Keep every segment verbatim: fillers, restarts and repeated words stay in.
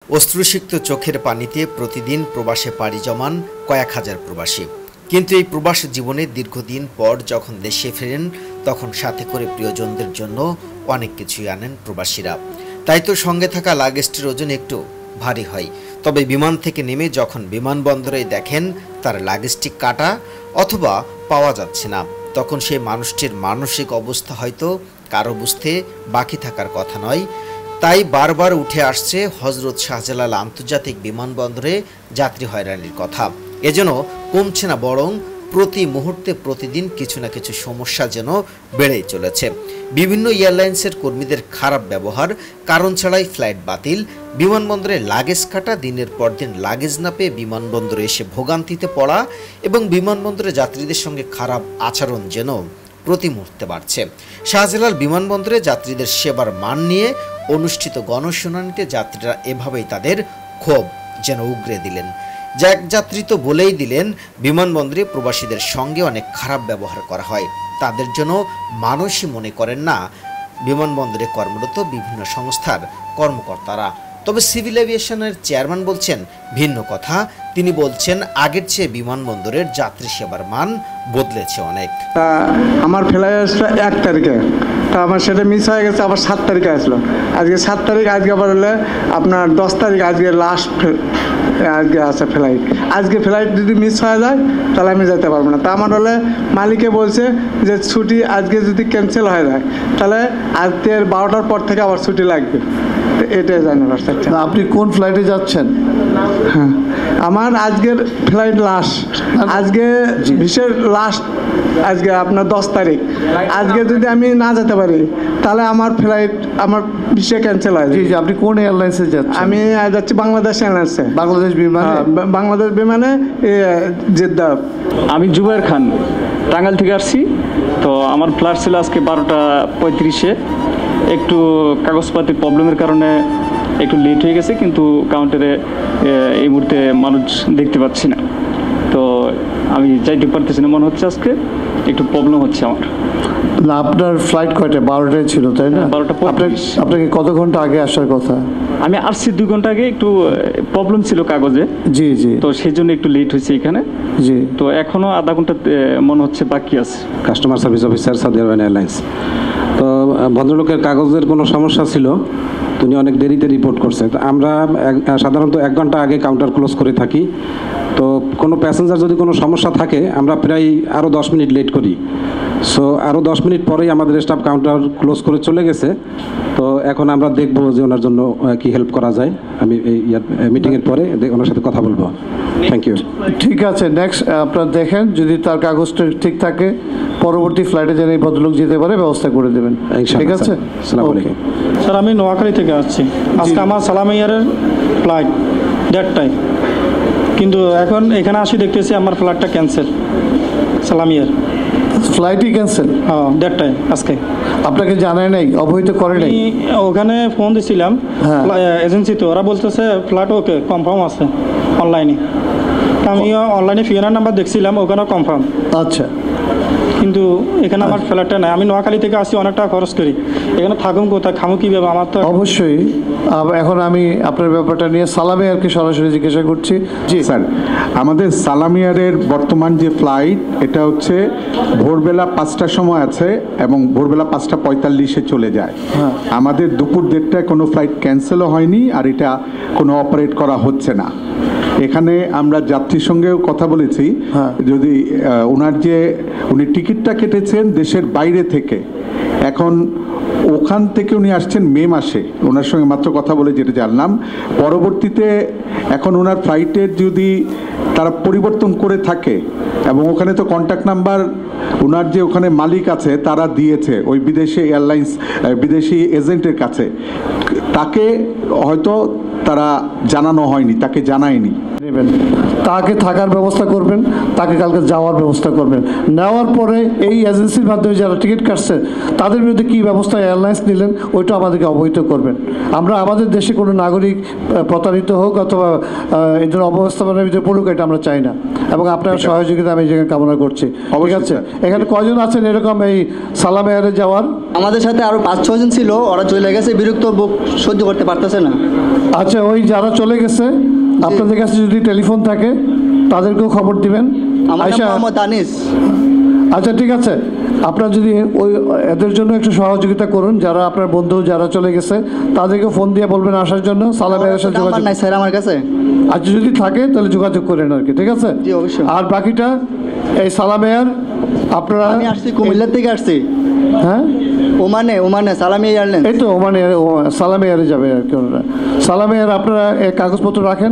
অশ্রুসিক্ত চোখের পানিতে প্রতিদিন প্রবাসে পাড়ি জমান কয়েক হাজার প্রবাসী। কিন্তু এই প্রবাস জীবনে দীর্ঘদিন পর যখন দেশে ফেরেন তখন সাথে করে প্রিয়জনদের জন্য অনেক কিছুই আনেন প্রবাসীরা। তাই তো সঙ্গে থাকা লাগেজটির ওজন একটু ভারী হয়। তবে বিমান থেকে নেমে যখন বিমানবন্দরে দেখেন তার লাগেজটি কাটা অথবা পাওয়া যাচ্ছে না, তখন সেই মানুষটির মানসিক অবস্থা হয়তো কারো বুঝতে বাকি থাকার কথা নয়। তাই বারবার উঠে আসছে হজরত শাহজালাল আন্তর্জাতিক বিমানবন্দরে যাত্রী হয়রানির কথা। এজন্য কমছে না, বরং প্রতি মুহূর্তে প্রতিদিন কিছু না কিছু সমস্যা যেন বেড়েই চলেছে। বিভিন্ন এয়ারলাইন্সের কর্মীদের খারাপ ব্যবহার, কারণ ছাড়াই ফ্লাইট বাতিল, বিমানবন্দরে লাগেজ কাটা, দিনের পর দিন লাগেজ না পেয়ে বিমানবন্দরে এসে ভোগান্তিতে পড়া এবং বিমানবন্দরে যাত্রীদের সঙ্গে খারাপ আচরণ যেন প্রতি মুহূর্তে বাড়ছে। শাহজালাল বিমানবন্দরে যাত্রীদের সেবার মান নিয়ে অনুষ্ঠিত গণশুনানিতে যাত্রীরা এভাবেই তাদের ক্ষোভ যেন উগরে দিলেন। এক যাত্রী তো বলেই দিলেন, বিমানবন্দরে প্রবাসীদের সঙ্গে অনেক খারাপ ব্যবহার করা হয়, তাদের জন্য মানুষই মনে করেন না বিমানবন্দরে কর্মরত বিভিন্ন সংস্থার কর্মকর্তারা। তবে সিভিল এভিয়েশনের চেয়ারম্যান বলছেন ভিন্ন কথা। তিনি বলছেন আগের চেয়ে বিমানবন্দরের যাত্রী সেবার মান বদলেছে অনেক। আমার ফ্লাইট আসলো এক তারিখে, তা আমার সেটা মিস হয়ে গেছে, আবার সাত তারিখে আসলো। আজকে সাত তারিখ, আজকে আবার হলে আপনার দশ তারিখ, আজকে লাস্ট আজকে আছে ফ্লাইট। আজকে ফ্লাইট যদি মিস হয়ে যায় তাহলে আমি যেতে পারবো না। তা আমার হলে মালিকে বলছে যে ছুটি আজকে যদি ক্যান্সেল হয়ে যায় তাহলে আজকের বারোটার পর থেকে আবার ছুটি লাগবে। এটাই জানি পারছেন। আপনি কোন ফ্লাইটে যাচ্ছেন? হ্যাঁ, আমার আজকের ফ্লাইট লাস্ট, আজকে বিশের লাস্ট, আজকে আপনার দশ তারিখ। আজকে যদি আমি না যেতে পারি তাহলে আমার ফ্লাইট আমার বিশে ক্যান্সেল হয়। জি জি, আপনি কোন এয়ারলাইন্সে যাচ্ছেন? আমি যাচ্ছি বাংলাদেশ এয়ারলাইন্সে। বাংলাদেশ বিমানে? বাংলাদেশ বিমানে জেদ্দা। আমি জুবাইর খান, টাঙ্গাইল থেকে আসছি। তো আমার ফ্লাইট ছিল আজকে বারোটা পঁয়ত্রিশে। একটু কাগজপাতির প্রবলেমের কারণে একটু লেট হয়ে গেছে, কিন্তু কাউন্টারে এই মুহূর্তে মানুষ দেখতে পাচ্ছি না, তো আমি যাইতে পারতেছি না। মনে হচ্ছে আজকে একটু প্রবলেম হচ্ছে আমার। না, আপনার ফ্লাইট কয়টা? বারোটায় ছিল, তাই না? বারোটা। আপনাকে কত ঘন্টা আগে আসার কথা? আমি আসছি দুই ঘন্টা আগে, একটু প্রবলেম ছিল কাগজে। জি জি, তো সেই জন্য একটু লেট হয়েছে এখানে। জি, তো এখনো আধা ঘন্টা মনে হচ্ছে বাকি আছে। Customer service officer, Saudi Arab airlines. তো ভদ্রলোকের কাগজের কোনো সমস্যা ছিল, তিনি অনেক দেরিতে রিপোর্ট করছে। তো আমরা সাধারণত এক ঘন্টা আগে কাউন্টার ক্লোজ করে থাকি। তো কোনো প্যাসেঞ্জার যদি কোনো সমস্যা থাকে আমরা প্রায় আরও দশ মিনিট লেট করি। সো আরও দশ মিনিট পরেই আমাদের স্টাফ কাউন্টার ক্লোজ করে চলে গেছে। তো এখন আমরা দেখবো যে ওনার জন্য কি হেল্প করা যায়। আমি এই মিটিংয়ের পরে ওনার সাথে কথা বলবো। Thank you. ঠিক আছে, নেক্সট আপনারা দেখেন, যদি তার কাগজটা ঠিক থাকে পরবর্তী ফ্লাইটে যেন এই ভদ্রলোক যেতে পারে ব্যবস্থা করে দেবেন। ঠিক আছে, আসসালামু আলাইকুম। স্যার, আমি নোয়াখালী থেকে আসছি। আজকে আমার সালাম ইয়ারের ফ্লাইট দেড়টায়, কিন্তু এখন এখানে আসি দেখতেছি আমার ফ্লাইটটা ক্যান্সেল। সালাম ইয়ার ফ্লাইটই ক্যান্সেল? হ্যাঁ, দেড়টায় আজকে। আপনাকে জানায় নাই, অবহিত করে নাই? ওখানে ফোন দিছিলাম এজেন্সিতে, ওরা বলতেছে ফ্লাইট ওকে কনফার্ম আছে অনলাইনে। আমি অনলাইনে ফিয়ানার নাম্বার দেখছিলাম, ওখানেও কনফার্ম। আচ্ছা, কিন্তু এখানে আমার ফ্লাইটটা নাই। আমি নোয়াখালী থেকে আসি, অনেক টাকা খরচ করি, এখানে থাকুন কোথায়, খামু কীভাবে? আমার তো অবশ্যই। এখন আমি আপনার ব্যাপারটা নিয়ে সালাম এয়ারকে সরাসরি জিজ্ঞাসা করছি। জি স্যার, আমাদের সালাম এয়ারের বর্তমান যে ফ্লাইট, এটা হচ্ছে ভোরবেলা পাঁচটার সময় আছে এবং ভোরবেলা পাঁচটা পঁয়তাল্লিশে চলে যায়। হ্যাঁ, আমাদের দুপুর দেড়টায় কোনো ফ্লাইট ক্যান্সেলও হয়নি, আর এটা কোনো অপারেট করা হচ্ছে না। এখানে আমরা যাত্রীর সঙ্গেও কথা বলেছি, যদি ওনার যে উনি টিকিটটা কেটেছেন দেশের বাইরে থেকে, এখন ওখান থেকে উনি আসছেন মে মাসে, ওনার সঙ্গে মাত্র কথা বলে যেটা জানলাম। পরবর্তীতে এখন ওনার ফ্লাইটের যদি তারা পরিবর্তন করে থাকে, এবং ওখানে তো কন্ট্যাক্ট নাম্বার ওনার যে ওখানে মালিক আছে তারা দিয়েছে ওই বিদেশি এয়ারলাইন্স, বিদেশি এজেন্টের কাছে, তাকে হয়তো তারা জানানো হয়নি, তাকে জানায়নি। নেবেন, তাকে থাকার ব্যবস্থা করবেন, তাকে কালকে যাওয়ার ব্যবস্থা করবেন। নেওয়ার পরে এই এজেন্সির মাধ্যমে যারা টিকিট কাটছে তাদের বিরুদ্ধে কী ব্যবস্থা এয়ারলাইন্স নিলেন ওইটা আমাদেরকে অবহিত করবেন। আমরা আমাদের দেশে কোনো নাগরিক প্রতারিত হোক অথবা এই ধরনের অবস্থাপনার ভিতরে পড়ুক এটা আমরা চাই না, এবং আপনার সহযোগিতা আমি এই জায়গায় কামনা করছি। ঠিক আছে, এখানে কয়জন আছেন এরকম এই সালাম এয়ারে যাওয়ার? আমাদের সাথে আরও পাঁচ ছজন ছিল, ওরা চলে গেছে, বিরক্ত বুক সহ্য করতে পারতেছে না। আচ্ছা, ওই যারা চলে গেছে আপনাদের কাছে যদি টেলিফোন থাকে তাদেরকেও খবর দিবেন। আমার নাম মোহাম্মদ আনিস। আচ্ছা ঠিক আছে, আপনারা যদি ওই এদের জন্য একটু সহযোগিতা করুন, যারা আপনার বন্ধু যারা চলে গেছে তাদেরকে ফোন দিয়ে বলবেন আসার জন্য। সালাম এয়ারের সাথে যোগাযোগ নাই স্যার আমার কাছে। আচ্ছা যদি থাকে তাহলে যোগাযোগ করেন আর কি, ঠিক আছে? জি অবশ্যই। আর বাকিটা এই সালাম এয়ার আপনারা, আমি আসছি কুমিল্লা থেকে আসছি। হ্যাঁ ওমানে, ওমানে সালাম এয়ারলাইন্স। এই তো ওমানে সালাম এয়ারে যাবে আর কি ওনারা। সালাম এয়ার আপনারা এই কাগজপত্র রাখেন,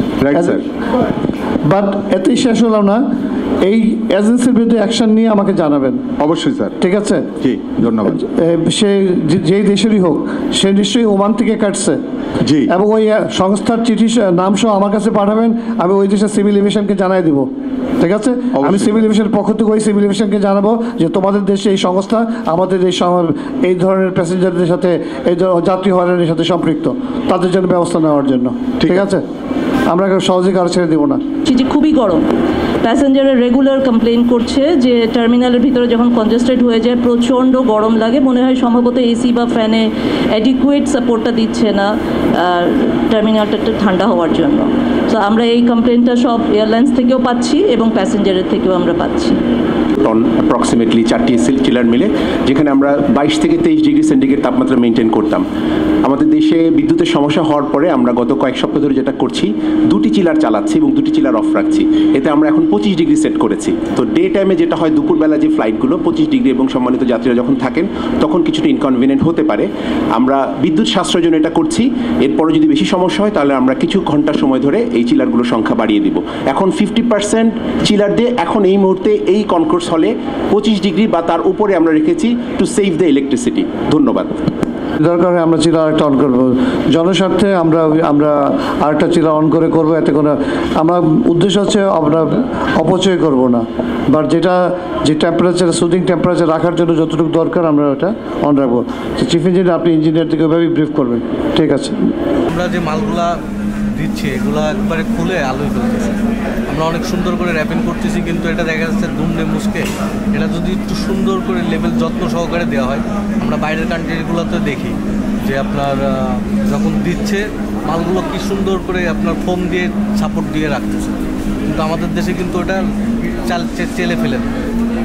বাট এতেই শেষ হলাম না, এই এজেন্সির বিরুদ্ধে অ্যাকশন নিয়ে আমাকে জানাবেন। অবশ্যই স্যার। ঠিক আছে, জি ধন্যবাদ। সে যেই দেশেরই হোক, সে নিশ্চয়ই ওমান থেকে কাটছে। জি। এবং ওই সংস্থার চিঠি নাম সহ আমার কাছে পাঠাবেন, আমি ওই দেশের সিভিল এভিয়েশনকে জানাই দিব। ঠিক আছে, আমি সিভিল এভিয়েশনের পক্ষ থেকে ওই সিভিল এভিয়েশনকে জানাবো যে তোমাদের দেশে এই সংস্থা আমাদের এই এই ধরনের প্যাসেঞ্জারদের সাথে, এই যাত্রী হয়রানির সাথে সম্পৃক্ত, তাদের জন্য ব্যবস্থা নেওয়ার জন্য। ঠিক আছে, আমরা সহজে কারো ছেড়ে দেবো না। যে খুবই গরম, প্যাসেঞ্জারের রেগুলার কমপ্লেন করছে যে টার্মিনালের ভিতরে যখন কনজেস্টেড হয়ে যায় প্রচণ্ড গরম লাগে, মনে হয় সম্ভবত এসি বা ফ্যানে অ্যাডিকুয়েট সাপোর্টটা দিচ্ছে না টার্মিনালটা একটু ঠান্ডা হওয়ার জন্য। তো আমরা এই কমপ্লেনটা সব এয়ারলাইন্স থেকেও পাচ্ছি এবং প্যাসেঞ্জারের থেকেও আমরা পাচ্ছি। টন অ্যাপ্রক্সিমেটলি চারটি চিলার মিলে, যেখানে আমরা বাইশ থেকে তেইশ ডিগ্রি সেন্টিগ্রেড তাপমাত্রা মেনটেন করতাম। আমাদের দেশে বিদ্যুতের সমস্যা হওয়ার পরে আমরা গত কয়েক সপ্তাহ ধরে যেটা করছি, দুটি চিলার চালাচ্ছি এবং দুটি চিলার অফ রাখছি। এতে আমরা এখন পঁচিশ ডিগ্রি সেট করেছি। তো ডে টাইমে যেটা হয় দুপুরবেলা যে ফ্লাইটগুলো পঁচিশ ডিগ্রি এবং সম্মানিত যাত্রীরা যখন থাকেন তখন কিছুটা ইনকনভিনিয়েন্ট হতে পারে। আমরা বিদ্যুৎ সাশ্রয়ের জন্য এটা করছি। এরপরে যদি বেশি সমস্যা হয় তাহলে আমরা কিছু ঘন্টা সময় ধরে এই চিলারগুলোর সংখ্যা বাড়িয়ে দিব। এখন ফিফটি পার্সেন্ট চিলার দিয়ে এখন এই মুহূর্তে এই কনকোর্স হলে পঁচিশ ডিগ্রি বা তার উপরে আমরা রেখেছি টু সেভ দ্য ইলেকট্রিসিটি। ধন্যবাদ। দরকার হয় আমরা চিলা আরেকটা অন করবো, জনস্বার্থে আমরা আমরা আরেকটা চিলা অন করে করবো। এতে কোনো আমরা উদ্দেশ্য হচ্ছে আমরা অপচয় করব না, বাট যেটা যে টেম্পারেচার সুদিং টেম্পারেচার রাখার জন্য যতটুকু দরকার আমরা ওটা অন রাখবো। চিফ ইঞ্জিনিয়ার আপনি ইঞ্জিনিয়ার থেকে ওইভাবেই ব্রিফ করবেন। ঠিক আছে, আমরা যে মালগুলা দিচ্ছি এগুলো একবারে খুলে আলোয় ফেলতেছি, আমরা অনেক সুন্দর করে র্যাপিং করতেছি, কিন্তু এটা দেখা যাচ্ছে দুমড়ে মুসকে। এটা যদি একটু সুন্দর করে লেভেল যত্ন সহকারে দেওয়া হয়, আমরা বাইরের কান্ট্রিগুলোতে দেখি যে আপনার যখন দিচ্ছে মালগুলো কি সুন্দর করে আপনার ফোম দিয়ে সাপোর্ট দিয়ে রাখতেছে, কিন্তু আমাদের দেশে কিন্তু ওটা চাল চেলে ফেলে দেয়।